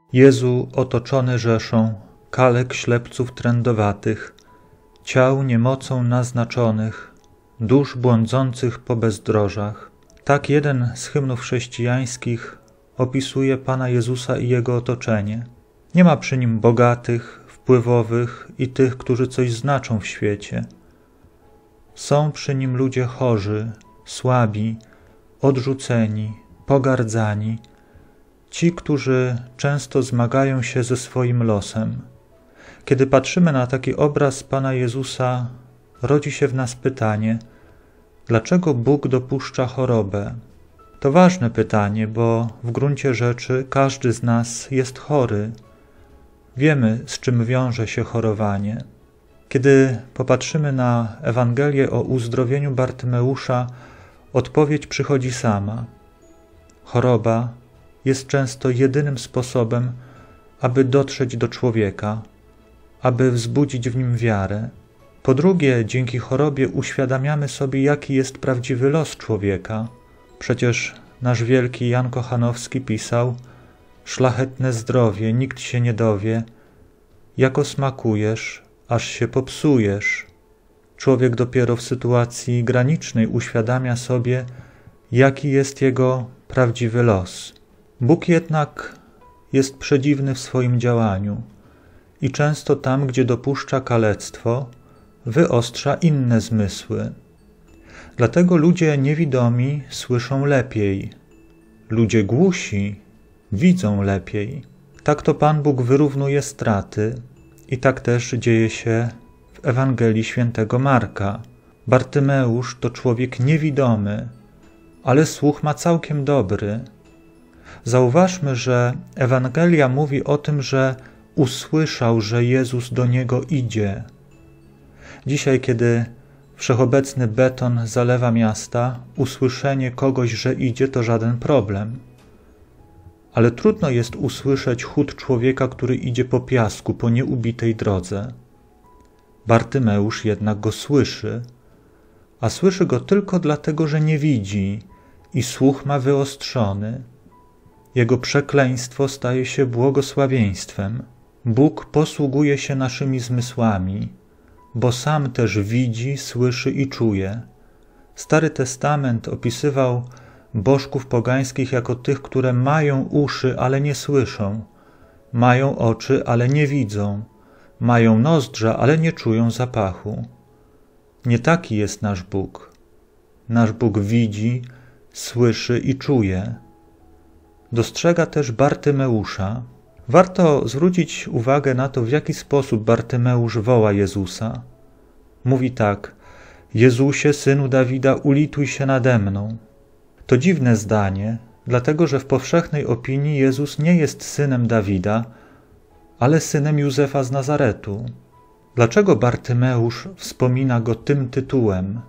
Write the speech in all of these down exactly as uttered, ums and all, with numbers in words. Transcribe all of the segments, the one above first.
Jezu otoczony rzeszą kalek, ślepców trędowatych, ciał niemocą naznaczonych, dusz błądzących po bezdrożach. Tak jeden z hymnów chrześcijańskich opisuje Pana Jezusa i Jego otoczenie. Nie ma przy Nim bogatych, wpływowych i tych, którzy coś znaczą w świecie. Są przy Nim ludzie chorzy, słabi, odrzuceni, pogardzani, ci, którzy często zmagają się ze swoim losem. Kiedy patrzymy na taki obraz Pana Jezusa, rodzi się w nas pytanie, dlaczego Bóg dopuszcza chorobę? To ważne pytanie, bo w gruncie rzeczy każdy z nas jest chory. Wiemy, z czym wiąże się chorowanie. Kiedy popatrzymy na Ewangelię o uzdrowieniu Bartymeusza, odpowiedź przychodzi sama. Choroba jest często jedynym sposobem, aby dotrzeć do człowieka, aby wzbudzić w nim wiarę. Po drugie, dzięki chorobie uświadamiamy sobie, jaki jest prawdziwy los człowieka. Przecież nasz wielki Jan Kochanowski pisał: szlachetne zdrowie, nikt się nie dowie, jako smakujesz, aż się popsujesz. Człowiek dopiero w sytuacji granicznej uświadamia sobie, jaki jest jego prawdziwy los. Bóg jednak jest przedziwny w swoim działaniu i często tam, gdzie dopuszcza kalectwo, wyostrza inne zmysły. Dlatego ludzie niewidomi słyszą lepiej, ludzie głusi widzą lepiej. Tak to Pan Bóg wyrównuje straty i tak też dzieje się w Ewangelii świętego Marka. Bartymeusz to człowiek niewidomy, ale słuch ma całkiem dobry. Zauważmy, że Ewangelia mówi o tym, że usłyszał, że Jezus do niego idzie. Dzisiaj, kiedy wszechobecny beton zalewa miasta, usłyszenie kogoś, że idzie, to żaden problem. Ale trudno jest usłyszeć chód człowieka, który idzie po piasku, po nieubitej drodze. Bartymeusz jednak go słyszy, a słyszy go tylko dlatego, że nie widzi i słuch ma wyostrzony. Jego przekleństwo staje się błogosławieństwem. Bóg posługuje się naszymi zmysłami, bo sam też widzi, słyszy i czuje. Stary Testament opisywał bożków pogańskich jako tych, które mają uszy, ale nie słyszą, mają oczy, ale nie widzą, mają nozdrza, ale nie czują zapachu. Nie taki jest nasz Bóg. Nasz Bóg widzi, słyszy i czuje. Dostrzega też Bartymeusza. Warto zwrócić uwagę na to, w jaki sposób Bartymeusz woła Jezusa. Mówi tak: Jezusie, Synu Dawida, ulituj się nade mną. To dziwne zdanie, dlatego że w powszechnej opinii Jezus nie jest synem Dawida, ale synem Józefa z Nazaretu. Dlaczego Bartymeusz wspomina go tym tytułem?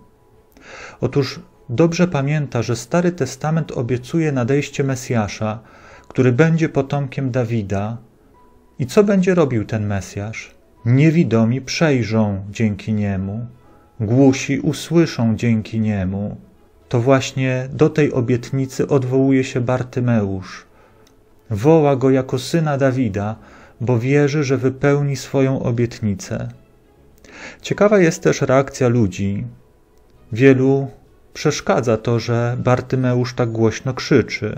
Otóż dobrze pamięta, że Stary Testament obiecuje nadejście Mesjasza, który będzie potomkiem Dawida. I co będzie robił ten Mesjasz? Niewidomi przejrzą dzięki niemu, głusi usłyszą dzięki niemu. To właśnie do tej obietnicy odwołuje się Bartymeusz. Woła go jako syna Dawida, bo wierzy, że wypełni swoją obietnicę. Ciekawa jest też reakcja ludzi. Wielu przeszkadza to, że Bartymeusz tak głośno krzyczy.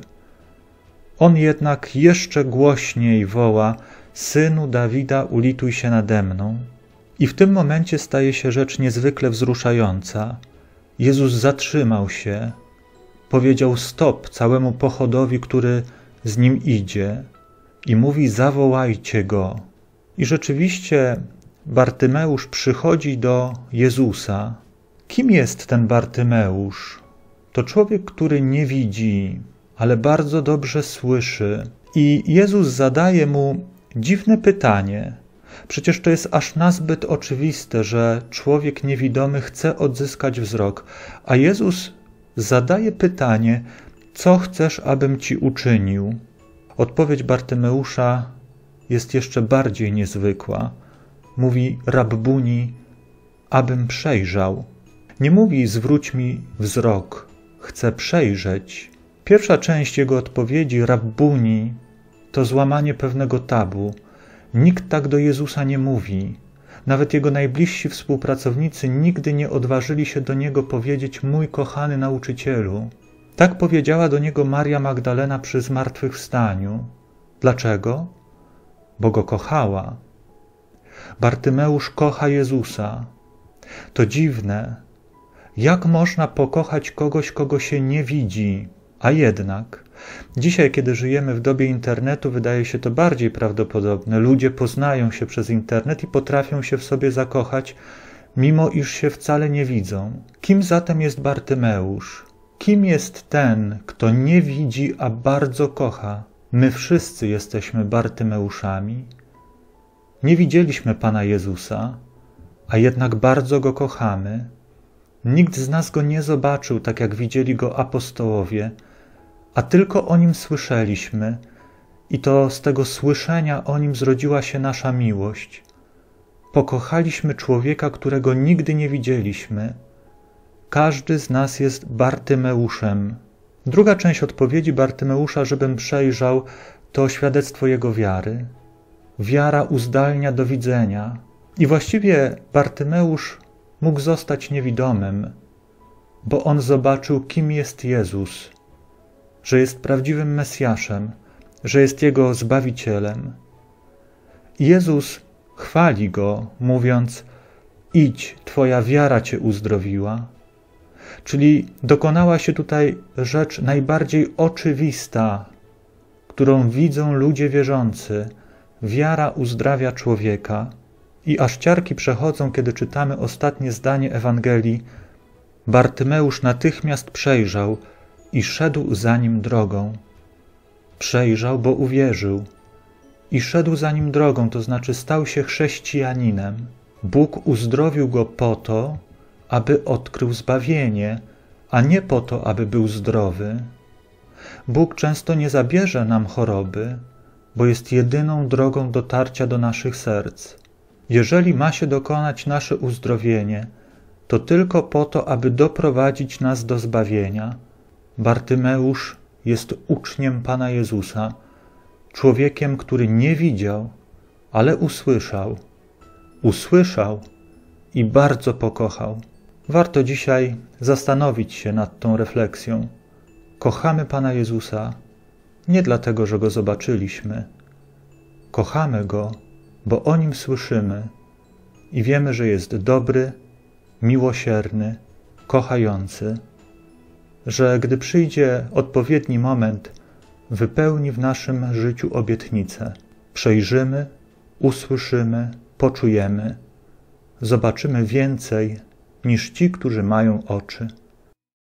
On jednak jeszcze głośniej woła: Synu Dawida, ulituj się nade mną. I w tym momencie staje się rzecz niezwykle wzruszająca. Jezus zatrzymał się, powiedział stop całemu pochodowi, który z nim idzie i mówi: zawołajcie go. I rzeczywiście Bartymeusz przychodzi do Jezusa. Kim jest ten Bartymeusz? To człowiek, który nie widzi, ale bardzo dobrze słyszy. I Jezus zadaje mu dziwne pytanie. Przecież to jest aż nazbyt oczywiste, że człowiek niewidomy chce odzyskać wzrok, a Jezus zadaje pytanie: co chcesz, abym ci uczynił? Odpowiedź Bartymeusza jest jeszcze bardziej niezwykła. Mówi: Rabbuni, abym przejrzał. Nie mówi: zwróć mi wzrok, chcę przejrzeć. Pierwsza część jego odpowiedzi, Rabbuni, to złamanie pewnego tabu. Nikt tak do Jezusa nie mówi. Nawet Jego najbliżsi współpracownicy nigdy nie odważyli się do Niego powiedzieć: mój kochany nauczycielu. Tak powiedziała do Niego Maria Magdalena przy zmartwychwstaniu. Dlaczego? Bo Go kochała. Bartymeusz kocha Jezusa. To dziwne. Jak można pokochać kogoś, kogo się nie widzi? A jednak, dzisiaj, kiedy żyjemy w dobie internetu, wydaje się to bardziej prawdopodobne. Ludzie poznają się przez internet i potrafią się w sobie zakochać, mimo iż się wcale nie widzą. Kim zatem jest Bartymeusz? Kim jest ten, kto nie widzi, a bardzo kocha? My wszyscy jesteśmy Bartymeuszami. Nie widzieliśmy Pana Jezusa, a jednak bardzo Go kochamy. Nikt z nas Go nie zobaczył, tak jak widzieli Go apostołowie, a tylko o Nim słyszeliśmy i to z tego słyszenia o Nim zrodziła się nasza miłość. Pokochaliśmy człowieka, którego nigdy nie widzieliśmy. Każdy z nas jest Bartymeuszem. Druga część odpowiedzi Bartymeusza, żebym przejrzał, to świadectwo jego wiary. Wiara uzdalnia do widzenia. I właściwie Bartymeusz mógł zostać niewidomym, bo on zobaczył, kim jest Jezus, że jest prawdziwym Mesjaszem, że jest Jego Zbawicielem. I Jezus chwali Go, mówiąc: idź, Twoja wiara Cię uzdrowiła. Czyli dokonała się tutaj rzecz najbardziej oczywista, którą widzą ludzie wierzący. Wiara uzdrawia człowieka. I aż ciarki przechodzą, kiedy czytamy ostatnie zdanie Ewangelii. Bartymeusz natychmiast przejrzał i szedł za Nim drogą. Przejrzał, bo uwierzył. I szedł za Nim drogą, to znaczy stał się chrześcijaninem. Bóg uzdrowił go po to, aby odkrył zbawienie, a nie po to, aby był zdrowy. Bóg często nie zabierze nam choroby, bo jest jedyną drogą dotarcia do naszych serc. Jeżeli ma się dokonać nasze uzdrowienie, to tylko po to, aby doprowadzić nas do zbawienia. Bartymeusz jest uczniem Pana Jezusa, człowiekiem, który nie widział, ale usłyszał. Usłyszał i bardzo pokochał. Warto dzisiaj zastanowić się nad tą refleksją. Kochamy Pana Jezusa nie dlatego, że Go zobaczyliśmy. Kochamy Go, bo o Nim słyszymy i wiemy, że jest dobry, miłosierny, kochający, że gdy przyjdzie odpowiedni moment, wypełni w naszym życiu obietnicę. Przejrzymy, usłyszymy, poczujemy, zobaczymy więcej niż ci, którzy mają oczy.